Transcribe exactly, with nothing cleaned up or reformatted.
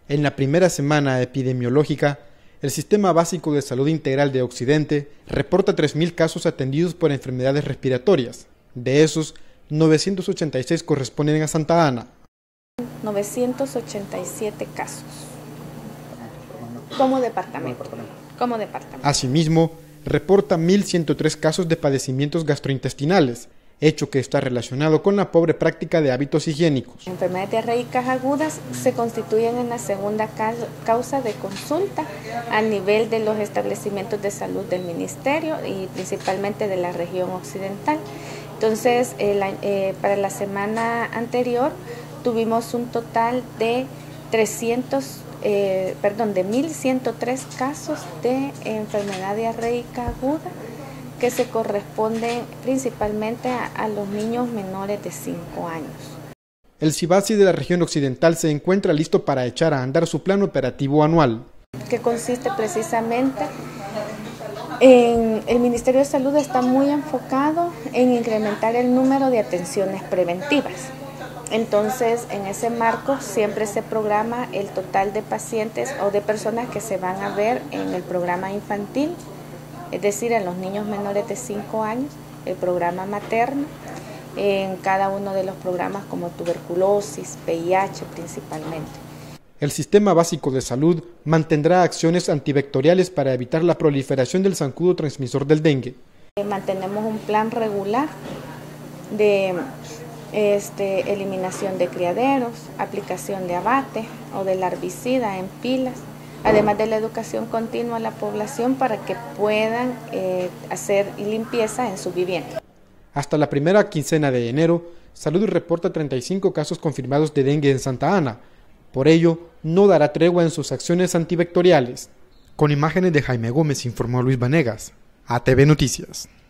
En la primera semana epidemiológica, el Sistema Básico de Salud Integral de Occidente reporta tres mil casos atendidos por enfermedades respiratorias. De esos, novecientos ochenta y seis corresponden a Santa Ana. novecientos ochenta y siete casos como departamento. Como departamento. Asimismo, reporta mil ciento tres casos de padecimientos gastrointestinales, hecho que está relacionado con la pobre práctica de hábitos higiénicos. Enfermedades diarreicas agudas se constituyen en la segunda causa de consulta a nivel de los establecimientos de salud del Ministerio y principalmente de la región occidental. Entonces, eh, la, eh, para la semana anterior tuvimos un total de trescientos, eh, perdón, de mil ciento tres casos de enfermedad diarreica aguda, que se corresponden principalmente a, a los niños menores de cinco años. El CIBASI de la región occidental se encuentra listo para echar a andar su plan operativo anual, que consiste precisamente en el Ministerio de Salud está muy enfocado en incrementar el número de atenciones preventivas. Entonces, en ese marco siempre se programa el total de pacientes o de personas que se van a ver en el programa infantil, es decir, en los niños menores de cinco años, el programa materno, en cada uno de los programas como tuberculosis, V I H principalmente. El Sistema Básico de Salud mantendrá acciones antivectoriales para evitar la proliferación del zancudo transmisor del dengue. Mantenemos un plan regular de este, eliminación de criaderos, aplicación de abate o del herbicida en pilas, además de la educación continua a la población para que puedan eh, hacer limpieza en su vivienda. Hasta la primera quincena de enero, Salud reporta treinta y cinco casos confirmados de dengue en Santa Ana. Por ello, no dará tregua en sus acciones antivectoriales. Con imágenes de Jaime Gómez, informó Luis Vanegas, A T V Noticias.